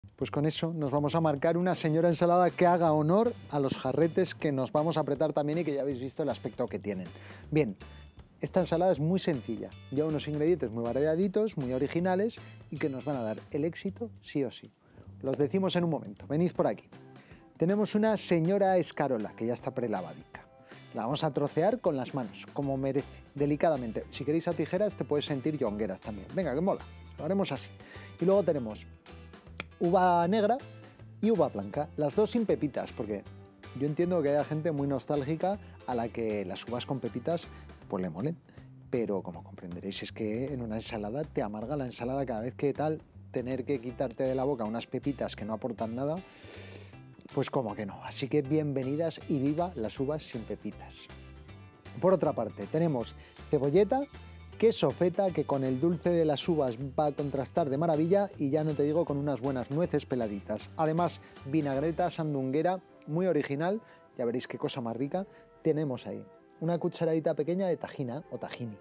Pues con eso nos vamos a marcar una señora ensalada que haga honor a los jarretes que nos vamos a apretar también y que ya habéis visto el aspecto que tienen. Bien, esta ensalada es muy sencilla, lleva unos ingredientes muy variaditos, muy originales y que nos van a dar el éxito sí o sí. Los decimos en un momento, venid por aquí. Tenemos una señora escarola que ya está prelavadica. La vamos a trocear con las manos, como merece, delicadamente. Si queréis a tijeras te puedes sentir yongueras también. Venga, que mola, lo haremos así. Y luego tenemos uva negra y uva blanca, las dos sin pepitas, porque yo entiendo que haya gente muy nostálgica a la que las uvas con pepitas pues le molen, pero como comprenderéis es que en una ensalada te amarga la ensalada cada vez que tal, tener que quitarte de la boca unas pepitas que no aportan nada, pues como que no. Así que bienvenidas y viva las uvas sin pepitas. Por otra parte tenemos cebolleta, queso feta, que con el dulce de las uvas va a contrastar de maravilla, y ya no te digo con unas buenas nueces peladitas. Además, vinagreta sandunguera, muy original, ya veréis qué cosa más rica. Tenemos ahí una cucharadita pequeña de tahina o tahini.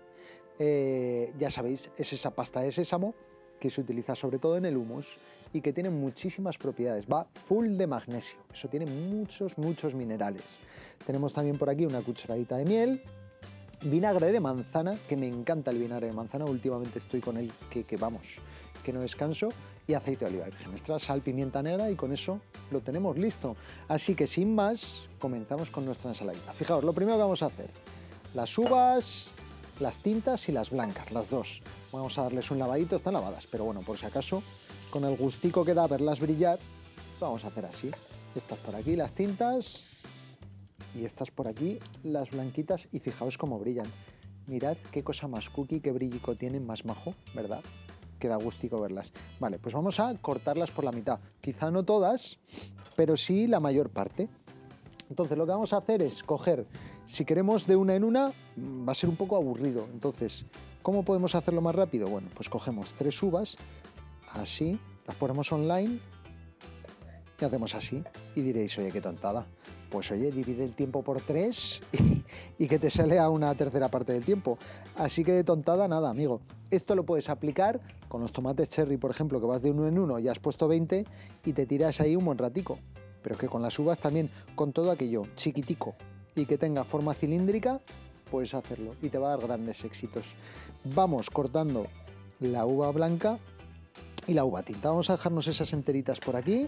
Ya sabéis, es esa pasta de sésamo que se utiliza sobre todo en el hummus y que tiene muchísimas propiedades. Va full de magnesio, eso tiene muchos minerales. Tenemos también por aquí una cucharadita de miel, vinagre de manzana, que me encanta el vinagre de manzana, últimamente estoy con él que vamos, que no descanso, y aceite de oliva virgen extra, sal, pimienta negra, y con eso lo tenemos listo. Así que sin más, comenzamos con nuestra ensaladita. Fijaos, lo primero que vamos a hacer, las uvas, las tintas y las blancas, las dos. Vamos a darles un lavadito, están lavadas, pero bueno, por si acaso, con el gustico que da verlas brillar, vamos a hacer así. Estas por aquí, las tintas, y estas por aquí, las blanquitas, y fijaos cómo brillan. Mirad qué cosa más cookie, qué brillico tienen, más majo, ¿verdad? Que da gustico verlas. Vale, pues vamos a cortarlas por la mitad. Quizá no todas, pero sí la mayor parte. Entonces lo que vamos a hacer es coger, si queremos de una en una, va a ser un poco aburrido. Entonces, ¿cómo podemos hacerlo más rápido? Bueno, pues cogemos 3 uvas, así, las ponemos online y hacemos así. Y diréis, oye, qué tontada. Pues oye, divide el tiempo por 3 y que te sale a una tercera parte del tiempo. Así que de tontada nada, amigo. Esto lo puedes aplicar con los tomates cherry, por ejemplo, que vas de uno en uno y has puesto 20 y te tiras ahí un buen ratico. Pero es que con las uvas también, con todo aquello chiquitico y que tenga forma cilíndrica, puedes hacerlo y te va a dar grandes éxitos. Vamos cortando la uva blanca y la uva tinta. Vamos a dejarnos esas enteritas por aquí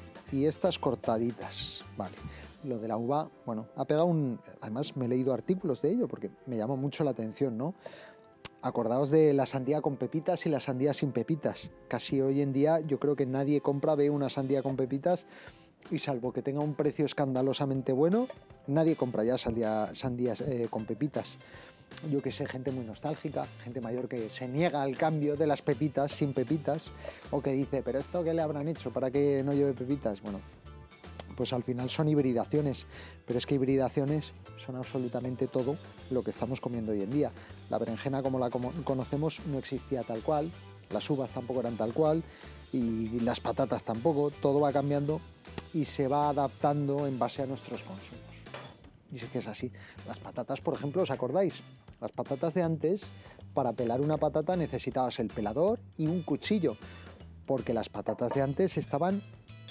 y estas cortaditas, vale. Lo de la uva, bueno, ha pegado un... Además me he leído artículos de ello porque me llama mucho la atención, ¿no? Acordaos de la sandía con pepitas y la sandía sin pepitas. Casi hoy en día yo creo que nadie ve una sandía con pepitas y salvo que tenga un precio escandalosamente bueno, nadie compra ya sandías con pepitas. Yo que sé, gente muy nostálgica, gente mayor que se niega al cambio de las pepitas sin pepitas, o que dice, pero ¿esto qué le habrán hecho para que no lleve pepitas? Bueno, pues al final son hibridaciones, pero es que hibridaciones son absolutamente todo lo que estamos comiendo hoy en día. La berenjena como la conocemos no existía tal cual, las uvas tampoco eran tal cual, y las patatas tampoco, todo va cambiando y se va adaptando en base a nuestros consumos. Y sí que es así. Las patatas, por ejemplo, ¿os acordáis? Las patatas de antes, para pelar una patata necesitabas el pelador y un cuchillo, porque las patatas de antes estaban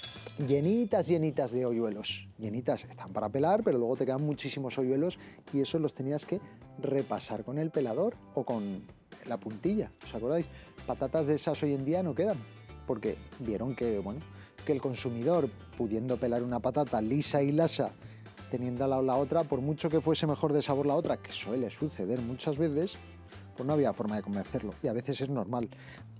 llenitas de hoyuelos. Llenitas, están para pelar, pero luego te quedan muchísimos hoyuelos y esos los tenías que repasar con el pelador o con la puntilla. ¿Os acordáis? Patatas de esas hoy en día no quedan, porque vieron que, bueno, que el consumidor, pudiendo pelar una patata lisa y lasa, teniendo al lado la otra, por mucho que fuese mejor de sabor la otra, que suele suceder muchas veces, pues no había forma de convencerlo, y a veces es normal.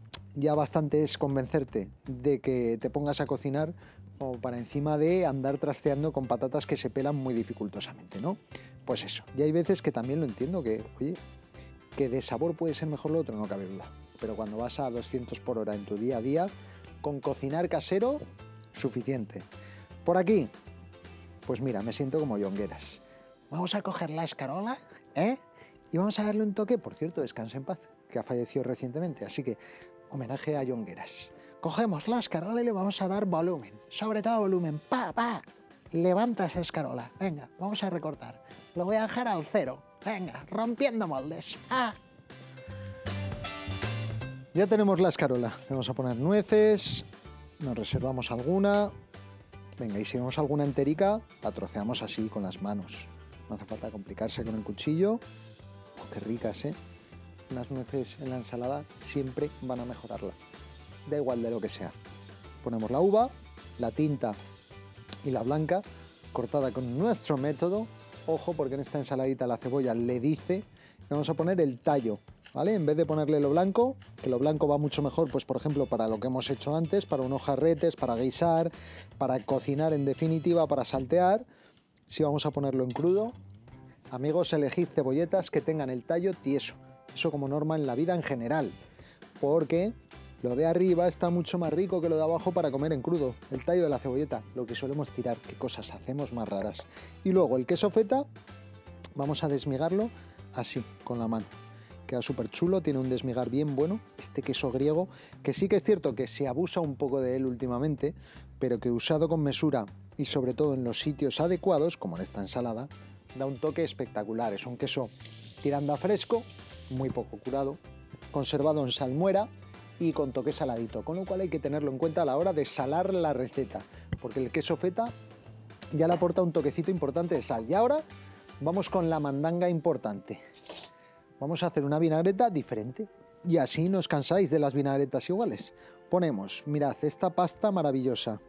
Ya bastante es convencerte de que te pongas a cocinar o para encima de andar trasteando con patatas que se pelan muy dificultosamente, ¿no? Pues eso, y hay veces que también lo entiendo, que, oye, que de sabor puede ser mejor lo otro, no cabe duda, pero cuando vas a 200 por hora en tu día a día, con cocinar casero, suficiente. Por aquí, pues mira, me siento como yongueras. Vamos a coger la escarola, y vamos a darle un toque, por cierto, descansa en paz, que ha fallecido recientemente, así que homenaje a yongueras. Cogemos la escarola y le vamos a dar volumen, sobre todo volumen, pa. Levanta esa escarola, venga, vamos a recortar. Lo voy a dejar al 0, venga, rompiendo moldes. Ya tenemos la escarola, le vamos a poner nueces, nos reservamos alguna. Venga, y si vemos alguna enterica, la troceamos así con las manos. No hace falta complicarse con el cuchillo. Oh, qué ricas, ¿eh? Unas nueces en la ensalada siempre van a mejorarla. Da igual de lo que sea. Ponemos la uva, la tinta y la blanca, cortada con nuestro método. Ojo, porque en esta ensaladita la cebolla le dice. Vamos a poner el tallo, ¿vale? En vez de ponerle lo blanco, que lo blanco va mucho mejor, pues por ejemplo, para lo que hemos hecho antes, para unos jarretes, para guisar, para cocinar en definitiva, para saltear. Si vamos a ponerlo en crudo, amigos, elegid cebolletas que tengan el tallo tieso. Eso como norma en la vida en general, porque lo de arriba está mucho más rico que lo de abajo para comer en crudo. El tallo de la cebolleta, lo que solemos tirar, qué cosas hacemos más raras. Y luego el queso feta, vamos a desmigarlo así, con la mano. Queda súper chulo, tiene un desmigar bien bueno, este queso griego, que sí que es cierto que se abusa un poco de él últimamente, pero que usado con mesura y sobre todo en los sitios adecuados, como en esta ensalada, da un toque espectacular. Es un queso tirando a fresco, muy poco curado, conservado en salmuera y con toque saladito, con lo cual hay que tenerlo en cuenta a la hora de salar la receta, porque el queso feta ya le aporta un toquecito importante de sal. Y ahora vamos con la mandanga importante. Vamos a hacer una vinagreta diferente y así no os cansáis de las vinagretas iguales. Ponemos, mirad, esta pasta maravillosa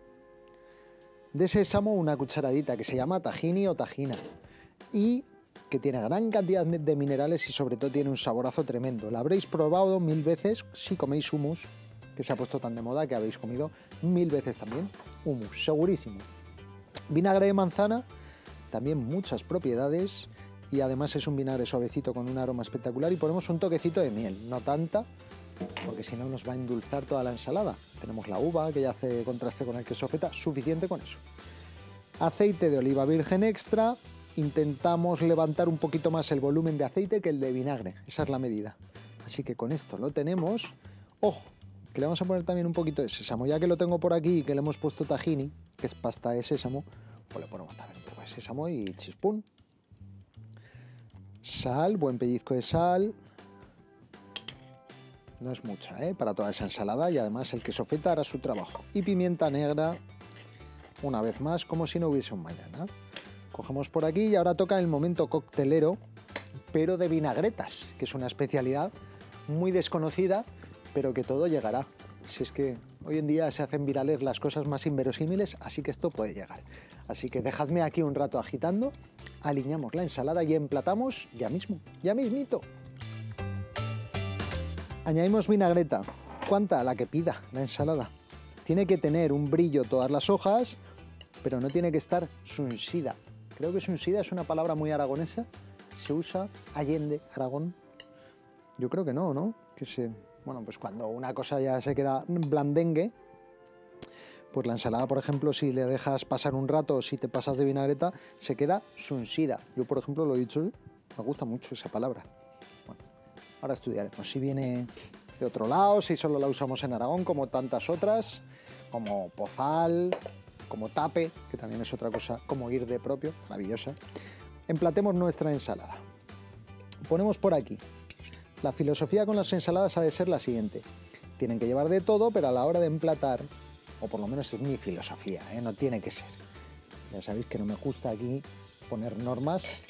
de sésamo, una cucharadita que se llama tahini o tajina y que tiene gran cantidad de minerales y sobre todo tiene un saborazo tremendo. La habréis probado 1000 veces si coméis hummus, que se ha puesto tan de moda que habéis comido 1000 veces también hummus, segurísimo. Vinagre de manzana, también muchas propiedades y además es un vinagre suavecito con un aroma espectacular y ponemos un toquecito de miel, no tanta, porque si no nos va a endulzar toda la ensalada. Tenemos la uva que ya hace contraste con el queso feta, suficiente con eso. Aceite de oliva virgen extra. Intentamos levantar un poquito más el volumen de aceite que el de vinagre, esa es la medida. Así que con esto lo tenemos. Ojo, que le vamos a poner también un poquito de sésamo, ya que lo tengo por aquí y que le hemos puesto tahini, que es pasta de sésamo, pues le ponemos también un poco de sésamo y chispún. Sal, buen pellizco de sal. No es mucha, para toda esa ensalada y además el queso feta hará su trabajo. Y pimienta negra, una vez más, como si no hubiese un mañana. Cogemos por aquí y ahora toca el momento coctelero, pero de vinagretas, que es una especialidad muy desconocida, pero que todo llegará. Si es que hoy en día se hacen virales las cosas más inverosímiles, así que esto puede llegar. Así que dejadme aquí un rato agitando, alineamos la ensalada y emplatamos ya mismo, ya mismito. Añadimos vinagreta. ¿Cuánta? La que pida la ensalada. Tiene que tener un brillo todas las hojas, pero no tiene que estar sunsida. Creo que sunsida es una palabra muy aragonesa. ¿Se usa allende Aragón? Yo creo que no, ¿no? Bueno, pues cuando una cosa ya se queda blandengue, pues la ensalada, por ejemplo, si le dejas pasar un rato o si te pasas de vinagreta, se queda sunsida. Yo, por ejemplo, lo he dicho, me gusta mucho esa palabra. Bueno, ahora estudiaremos si viene de otro lado, si solo la usamos en Aragón, como tantas otras, como pozal, como tape, que también es otra cosa, como ir de propio, maravillosa. Emplatemos nuestra ensalada. Ponemos por aquí. La filosofía con las ensaladas ha de ser la siguiente. Tienen que llevar de todo, pero a la hora de emplatar, o por lo menos es mi filosofía, no tiene que ser. Ya sabéis que no me gusta aquí poner normas.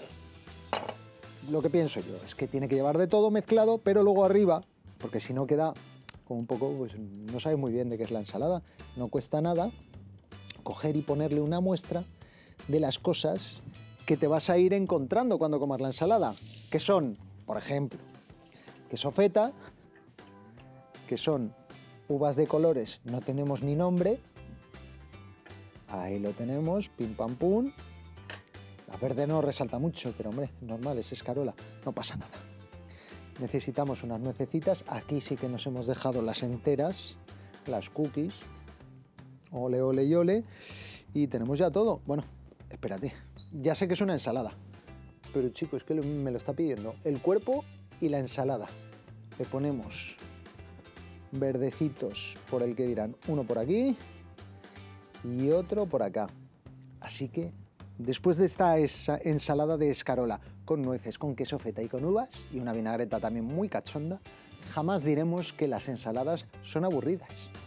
Lo que pienso yo es que tiene que llevar de todo mezclado, pero luego arriba, porque si no queda como un poco, pues no sabes muy bien de qué es la ensalada. No cuesta nada coger y ponerle una muestra de las cosas que te vas a ir encontrando cuando comas la ensalada, que son, por ejemplo, queso feta, que son uvas de colores, no tenemos ni nombre, ahí lo tenemos, pim pam pum. La verde no resalta mucho, pero hombre, normal, es escarola, no pasa nada. Necesitamos unas nuececitas, aquí sí que nos hemos dejado las enteras, las cookies, ole, ole y ole, y tenemos ya todo. Bueno, espérate, ya sé que es una ensalada, pero chicos, es que me lo está pidiendo el cuerpo y la ensalada. Le ponemos verdecitos por el que dirán, uno por aquí y otro por acá. Así que después de esta ensalada de escarola con nueces, con queso feta y con uvas y una vinagreta también muy cachonda, jamás diremos que las ensaladas son aburridas.